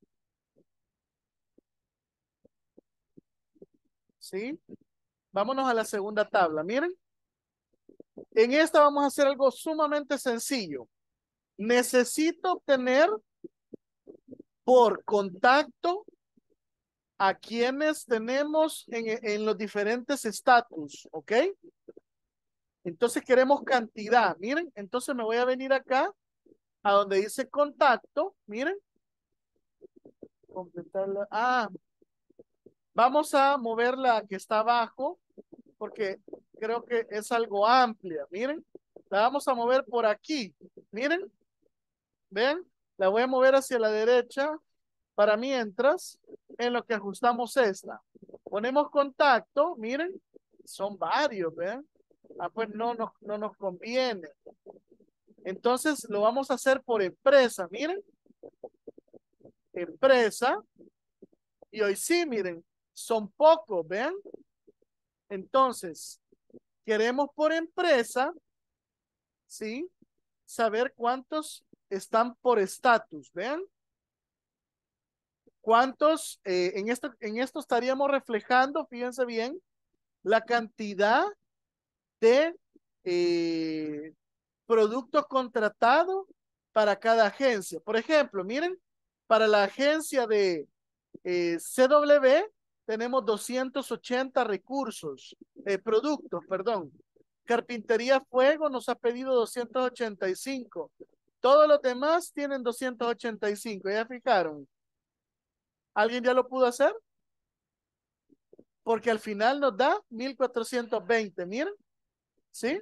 ¿Sí? Vámonos a la segunda tabla. Miren. En esta vamos a hacer algo sumamente sencillo. Necesito obtener por contacto a quienes tenemos en, en los diferentes estatus, ¿ok? Entonces queremos cantidad, miren, entonces me voy a venir acá a donde dice contacto, miren. Completarla. Ah, vamos a mover la que está abajo porque creo que es algo amplia, miren. La vamos a mover por aquí, miren. ¿Ven? La voy a mover hacia la derecha para mientras en lo que ajustamos esta. Ponemos contacto, miren, son varios, ¿ven? Ah, pues no, no, no nos conviene. Entonces lo vamos a hacer por empresa, miren. Empresa. Y hoy sí, miren, son pocos, ¿ven? Entonces, queremos por empresa, ¿sí? Saber cuántos están por estatus, ¿ven? ¿Cuántos? Eh, en, esto, en esto estaríamos reflejando, fíjense bien, la cantidad de eh, productos contratados para cada agencia. Por ejemplo, miren, para la agencia de eh, C W tenemos doscientos ochenta recursos, eh, productos, perdón. Carpintería Fuego nos ha pedido doscientos ochenta y cinco. Todos los demás tienen doscientos ochenta y cinco. ¿Ya fijaron? ¿Alguien ya lo pudo hacer? Porque al final nos da mil cuatrocientos veinte. Miren, ¿sí?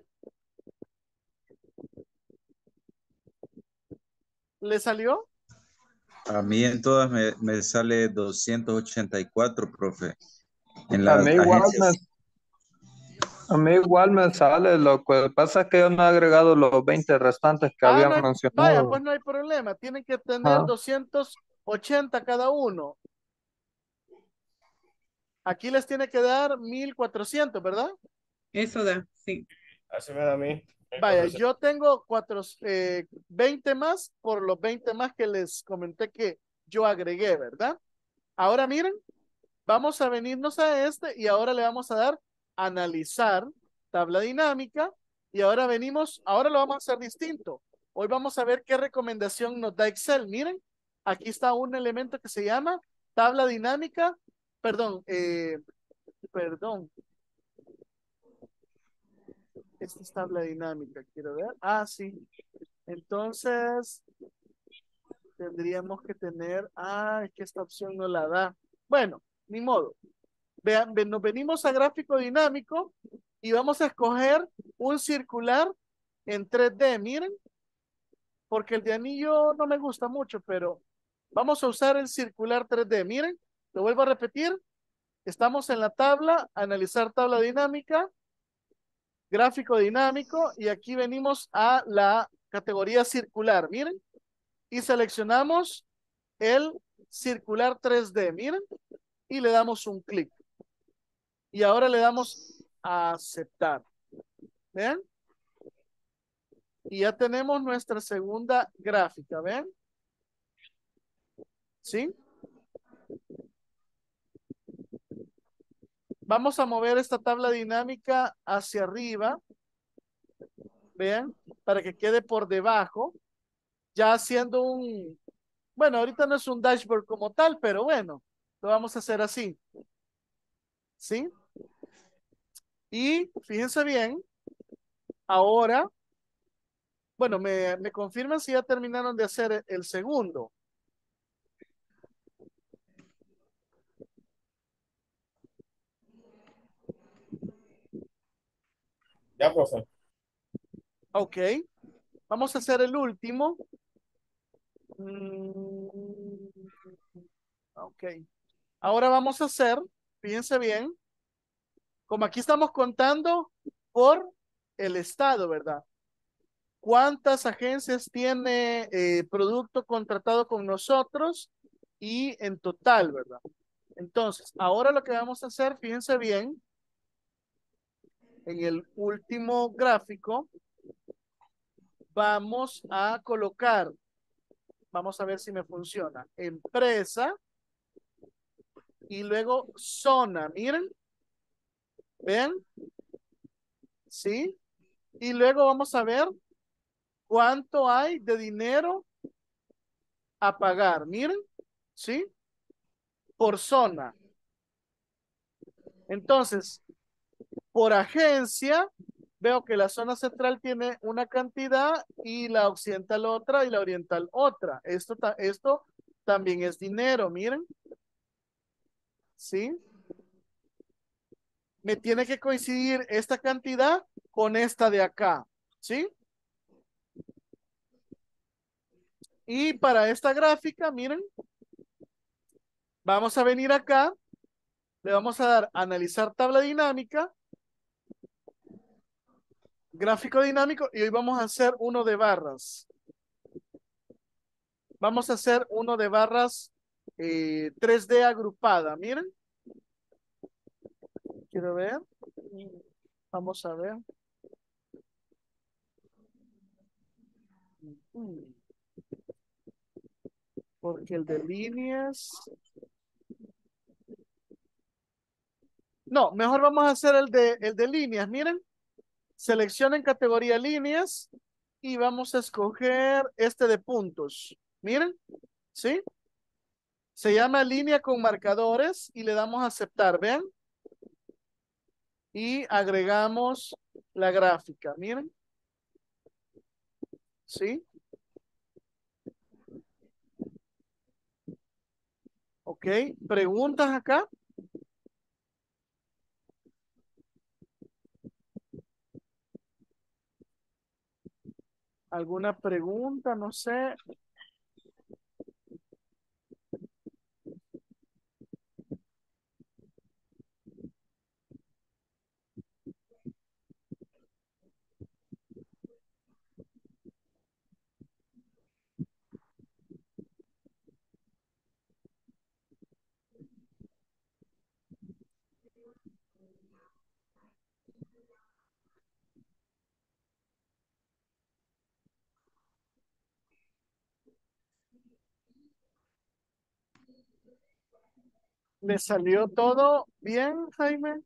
¿Le salió? A mí en todas me, me sale doscientos ochenta y cuatro, profe. En A las mí igual me, agencias. a mí igual me sale, lo que pasa es que yo no he agregado los veinte restantes que Ah, habían no hay, vaya, mencionado. pues no hay problema. Tienen que tener Ajá. doscientos ochenta cada uno. Aquí les tiene que dar mil cuatrocientos, ¿verdad? Eso da, sí. Así me da a mí. Vaya, yo tengo cuatro, eh, veinte más por los veinte más que les comenté que yo agregué, ¿verdad? Ahora miren, vamos a venirnos a este y ahora le vamos a dar analizar tabla dinámica y ahora venimos, ahora lo vamos a hacer distinto. Hoy vamos a ver qué recomendación nos da Excel. Miren, aquí está un elemento que se llama tabla dinámica, perdón, eh, perdón. Esta es tabla dinámica, quiero ver. Ah, sí. Entonces, tendríamos que tener, ah, es que esta opción no la da. Bueno, ni modo. Vean, ven, nos venimos a gráfico dinámico y vamos a escoger un circular en tres D, miren, porque el de anillo no me gusta mucho, pero vamos a usar el circular tres D, miren, lo vuelvo a repetir, estamos en la tabla, analizar tabla dinámica, gráfico dinámico, y aquí venimos a la categoría circular, miren, y seleccionamos el circular tres D, miren, y le damos un clic. Y ahora le damos a aceptar. ¿Ven? Y ya tenemos nuestra segunda gráfica, ¿ven? ¿Sí? Vamos a mover esta tabla dinámica hacia arriba, ¿ven? Para que quede por debajo, ya haciendo un, bueno, ahorita no es un dashboard como tal, pero bueno, lo vamos a hacer así. ¿Sí? Y fíjense bien, ahora, bueno, me, me confirman si ya terminaron de hacer el segundo. Ya, profe. Ok, vamos a hacer el último. Mm, ok, ahora vamos a hacer, fíjense bien, como aquí estamos contando por el estado, ¿verdad? ¿Cuántas agencias tiene eh, producto contratado con nosotros? Y en total, ¿verdad? Entonces, ahora lo que vamos a hacer, fíjense bien, en el último gráfico, vamos a colocar, vamos a ver si me funciona, empresa y luego zona, miren, ¿ven? ¿Sí? Y luego vamos a ver cuánto hay de dinero a pagar, miren, ¿sí? Por zona. Entonces, por agencia, veo que la zona central tiene una cantidad y la occidental otra y la oriental otra. Esto, ta- esto también es dinero, miren. ¿Sí? Me tiene que coincidir esta cantidad con esta de acá. ¿Sí? Y para esta gráfica, miren, vamos a venir acá, le vamos a dar analizar tabla dinámica, gráfico dinámico, y hoy vamos a hacer uno de barras. Vamos a hacer uno de barras eh, tres D agrupada, miren. Quiero ver. Vamos a ver. Porque el de líneas. No, mejor vamos a hacer el de, el de líneas. Miren, seleccionen categoría líneas y vamos a escoger este de puntos. Miren, ¿sí? Se llama línea con marcadores y le damos a aceptar, ¿ven? Y agregamos la gráfica, miren. ¿Sí? Ok, ¿preguntas acá? ¿Alguna pregunta? No sé. ¿Le salió todo bien, Jaime?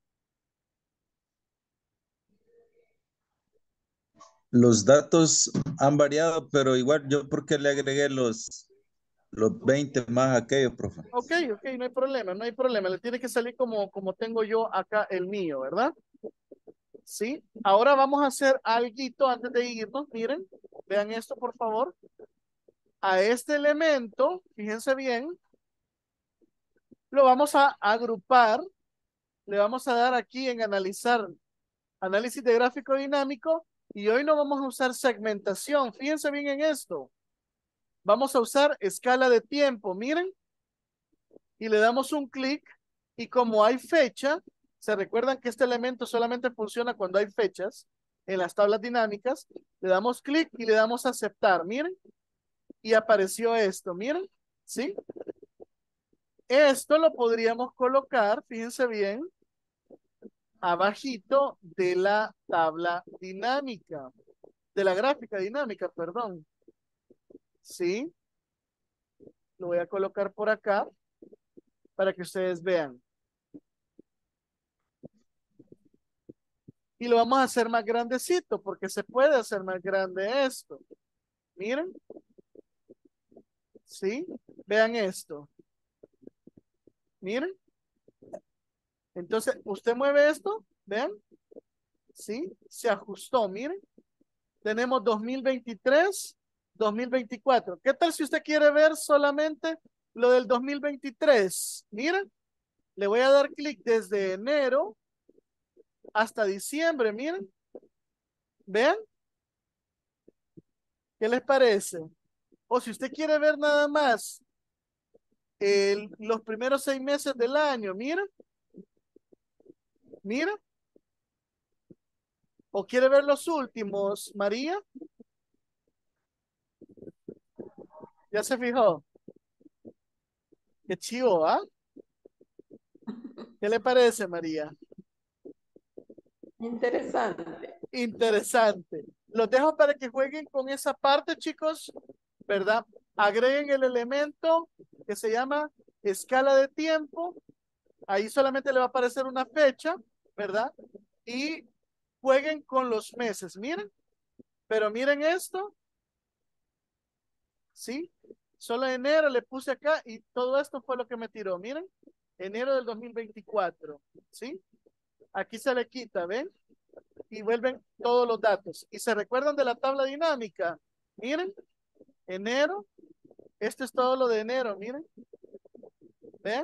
Los datos han variado, pero igual yo porque le agregué los, los veinte más aquellos, profe. Ok, ok, no hay problema, no hay problema. Le tiene que salir como, como tengo yo acá el mío, ¿verdad? Sí. Ahora vamos a hacer algo antes de irnos. Miren, vean esto, por favor. A este elemento, fíjense bien, lo vamos a agrupar. Le vamos a dar aquí en analizar, análisis de gráfico dinámico. Y hoy no vamos a usar segmentación. Fíjense bien en esto. Vamos a usar escala de tiempo. Miren. Y le damos un clic y como hay fecha, se recuerdan que este elemento solamente funciona cuando hay fechas en las tablas dinámicas, le damos clic y le damos a aceptar, miren, y apareció esto, miren, ¿sí? Esto lo podríamos colocar, fíjense bien, abajito de la tabla dinámica, de la gráfica dinámica, perdón, ¿sí? Lo voy a colocar por acá para que ustedes vean. Y lo vamos a hacer más grandecito porque se puede hacer más grande esto. Miren. ¿Sí? Vean esto. Miren. Entonces, usted mueve esto. Vean. ¿Sí? Se ajustó. Miren. Tenemos dos mil veintitrés, dos mil veinticuatro. ¿Qué tal si usted quiere ver solamente lo del dos mil veintitrés? Miren. Le voy a dar clic desde enero hasta diciembre. Miren. Vean. ¿Qué les parece? O si usted quiere ver nada más el, los primeros seis meses del año, mira, mira. ¿O quiere ver los últimos, María? ¿Ya se fijó? Qué chivo, ¿ah? ¿Qué le parece, María? Interesante. Interesante. Los dejo para que jueguen con esa parte, chicos, ¿verdad? Agreguen el elemento que se llama escala de tiempo. Ahí solamente le va a aparecer una fecha, ¿verdad? Y jueguen con los meses. Miren, pero miren esto. ¿Sí? Solo enero le puse acá y todo esto fue lo que me tiró. Miren, enero del dos mil veinticuatro. ¿Sí? Aquí se le quita, ¿ven? Y vuelven todos los datos. Y se recuerdan de la tabla dinámica. Miren, enero. Esto es todo lo de enero, miren. ¿Ven?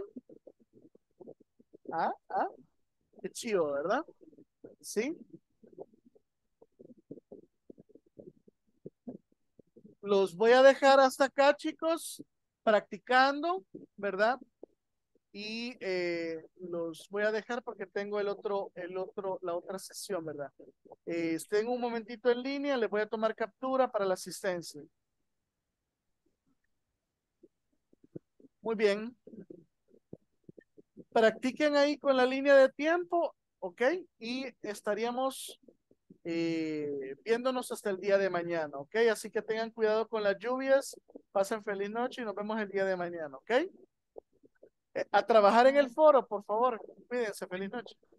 Ah, ah. Qué chido, ¿verdad? Sí. Los voy a dejar hasta acá, chicos, practicando, ¿verdad? Y eh, los voy a dejar porque tengo el otro, el otro, la otra sesión, ¿verdad? Eh, estén un momentito en línea, les voy a tomar captura para la asistencia. Muy bien. Practiquen ahí con la línea de tiempo, ¿ok? Y estaríamos eh, viéndonos hasta el día de mañana, ¿ok? Así que tengan cuidado con las lluvias, pasen feliz noche y nos vemos el día de mañana, ¿ok? Eh, a trabajar en el foro, por favor, cuídense, feliz noche.